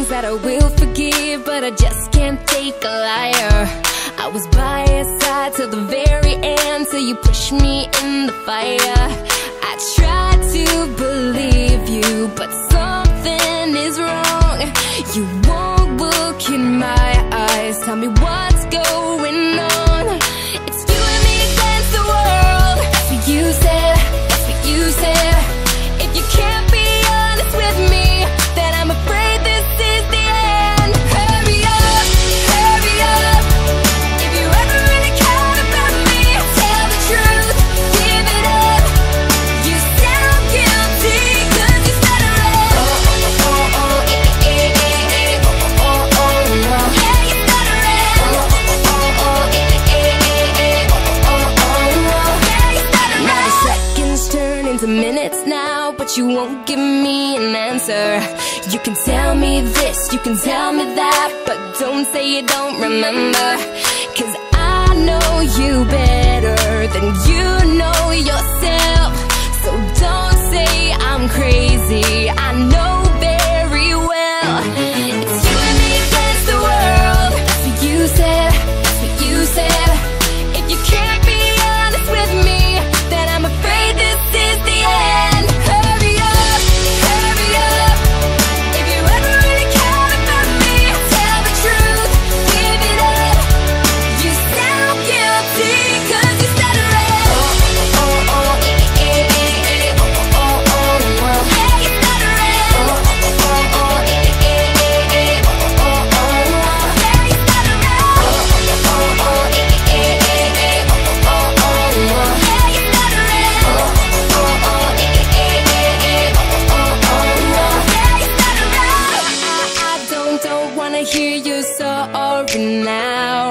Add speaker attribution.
Speaker 1: that I will forgive, but I just can't take a liar. I was by your side till the very end, till you pushed me in the fire. I tried to believe you, but something is wrong. You won't look in my eyes, tell me what's going on. It's you and me against the world. That's what you said, that's what you said. If you can't be honest with me, then I'm afraid this is the end. Hurry up, hurry up. If you ever really care about me, tell the truth, give it up. You sound guilty, cause you stuttering. Oh, oh, oh, eh, eh, eh, eh, oh, oh, oh, oh. Yeah, you stuttering. Oh, oh, oh, eh, eh, eh, oh, oh, oh. Yeah, you stuttering. Now the seconds turn into minutes now, but you won't give me an answer. You can tell me this, you can tell me that, but don't say you don't remember. Cause I know you better than you know yourself. So don't say I'm crazy, I know very well. It's you and me against the world. That's what you said, that's what you said. If you can't be honest with me, then I'm afraid this is the end. Hurry up, hurry up. If you ever really care about me, tell the truth, give it up. You sound guilty, cause you stuttering. Oh, oh, oh, eh, eh, eh, eh, oh, oh, oh, oh. Yeah, you stuttering. Oh, oh, oh, eh, eh, eh, eh, oh, oh, oh. Yeah, you stuttering. Oh, oh, oh, eh, eh, eh, eh, oh, oh, oh. Yeah, you stuttering. Oh, oh, oh, eh, eh, eh, eh, oh, oh, oh. Yeah, you stuttering. I don't wanna hear you sorry now.